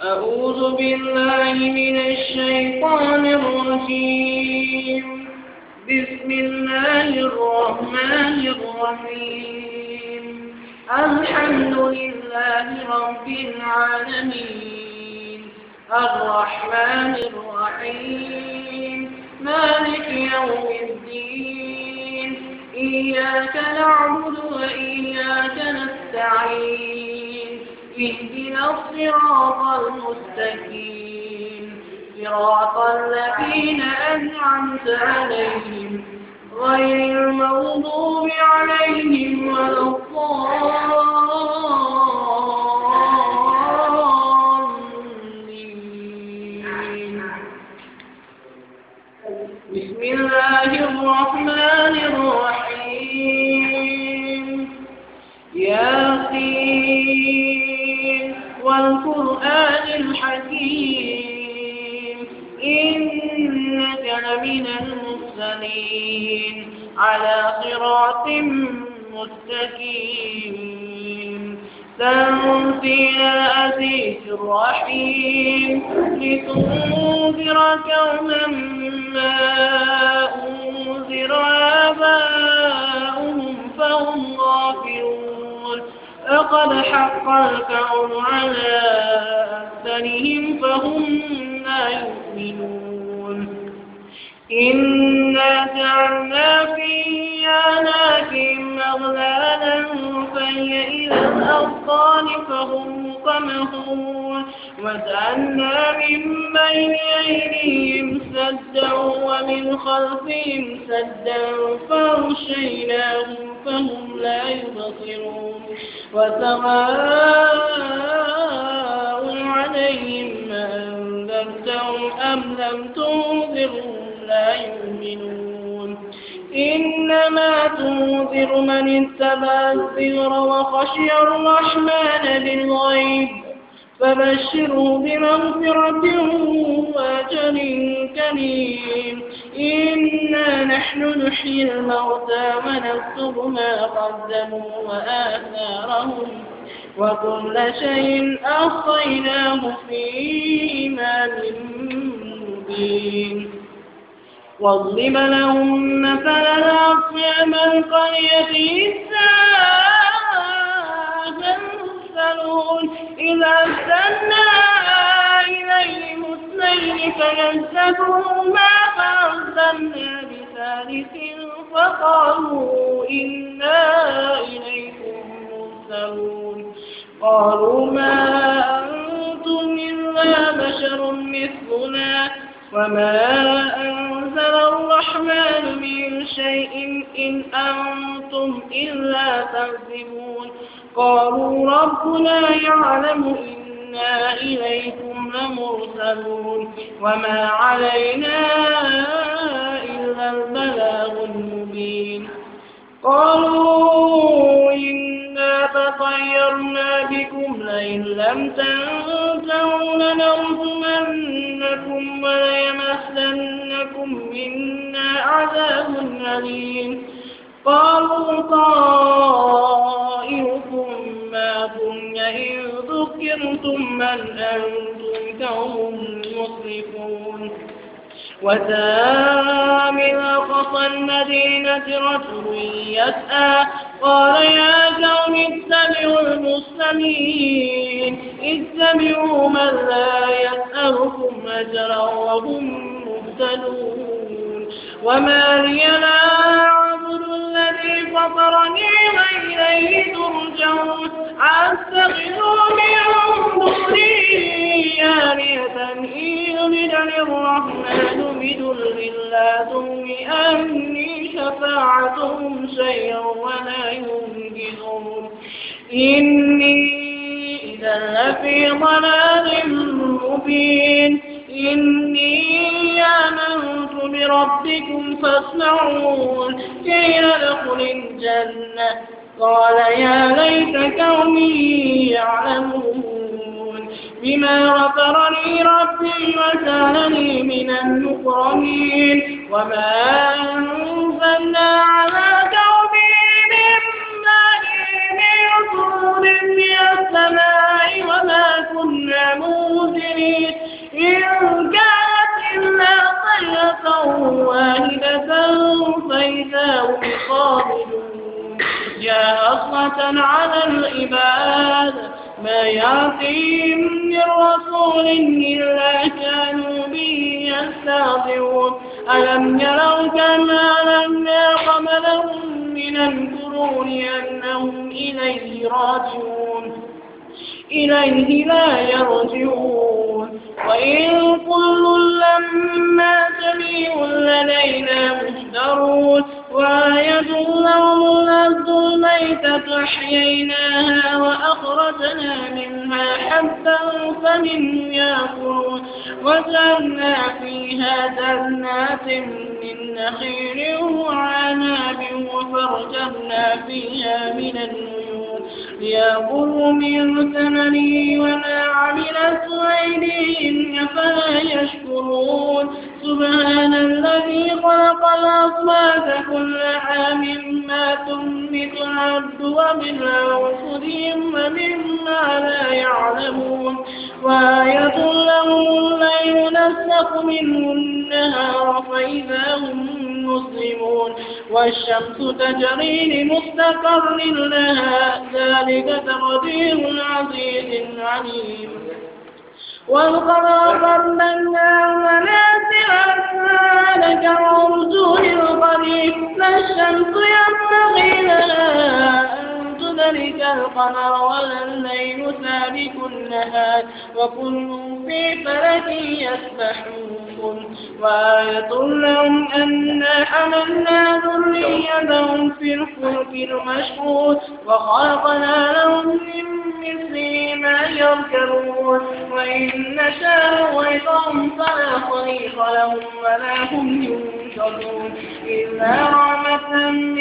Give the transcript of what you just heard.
أعوذ بالله من الشيطان الرجيم. بسم الله الرحمن الرحيم. الحمد لله رب العالمين الرحمن الرحيم مالك يوم الدين إياك نعبد وإياك نستعين اهدنا الصراط المستقيم صراط الذين أنعمت عليهم غير المغضوب عليهم ولا الضالين. بسم الله الرحمن الرحيم. ياسين والقرآن الحكيم إنك لمن المرسلين على صراط مستقيم تنزيل العزيز الرحيم لتنذر قوما ما أنذر آباؤهم فهم غافلون لقد حق القول على أكثرهم فهم لا يؤمنون. إنا جعلنا في أعناقهم أغلالا فهي إلى الأذقان فهم مقمحون وجعلنا من بين أيديهم سدا ومن خلفهم سدا فأغشيناهم فهم لا يبصرون. وسواء عليهم أنذرتهم أم لم تنذرهم لا يؤمنون. إنما تنذر من اتبع الذكر وخشي الرحمن بالغيب فبشره بمغفرة وأجر كريم. إنا نحن نحيي الموتى ونكتب ما قدموا وآثارهم وكل شيء أحصيناه في إمام مبين. واضرب لهم مثلا أصحاب القرية إذ المرسلون إذا أرسلنا إليهم اثنين فكذبوهما فأرسلنا بثالث فقالوا إنا إليكم مرسلون. قالوا ما أنتم إلا بشر مثلنا وما أنزل الرحمن من شيء إن أنتم إلا تكذبون. قالوا ربنا يعلم إنا إليكم لمرسلون وما علينا إلا البلاغ المبين. قالوا إنا تطيرنا بكم لئن لم تنتهوا لنرجمنكم وليمسنكم منا عذاب أليم. قالوا طائركم معكم إن ذكرتم من أنتم قوم مسرفون. وجاء من أقصى المدينة رجل يسعى قال يا قوم اتبعوا المرسلين اتبعوا من لا يسألكم أجرا وهم مهتدون. وما لي لا أعبد الذي فطرني وإليه ترجعون. أتخذ من دونه آلهة إن يردني الرحمن بضر لا تغن عني شفاعتهم شيئا ولا ينقذون. إني إذا لفي ضلال مبين. إني آمنت بربكم فاسمعون. قيل ادخل الجنة قال يا ليت قومي يعلمون بما غفر لي ربي وجعلني من المكرمين. وما أنزلنا على قومه من ماء من طول من السماء وما كنا منزلين واحدة فإذا هم خامدون. يا حسرة على العباد ما يأتيهم من رسول إلا كانوا به يستهزئون. ألم يروا كما أهلكنا قبلهم من القرون أنهم إليه لا يرجعون. وإن كل لما جميع لدينا محضرون. وآية لهم الأرض الميتة أحييناها وأخرجنا منها حبا فمنه يأكلون. وجعلنا فيها جنات من نخيل وعناب وفرجنا فيها من النيول ليأكلوا من ثمره وما عملت أيديهم أفلا يشكرون. سبحان الذي خلق الأصوات كل عام ما تنبت الأرض ومن أنفسهم ومما لا يعلمون. وآية لهم الليل نسلخ منه النهار فإذا هم مسلمون. والشمس تجري لمستقر لها ذلك تقدير العزيز العليم. والقمر قدرناه منازل حتى كالعرجون القديم. لا الشمس ينبغي لها أن تدرك القمر ولا الليل سابق النهار وكل في فلك يسبحون. وآية لهم أنا حملنا ذريتهم في الفلك المشحون وخلقنا لهم من مثله ما يركبون. وإن نشاء نغويهم فلا صريخ لهم ولا هم ينقذون إلا رحمة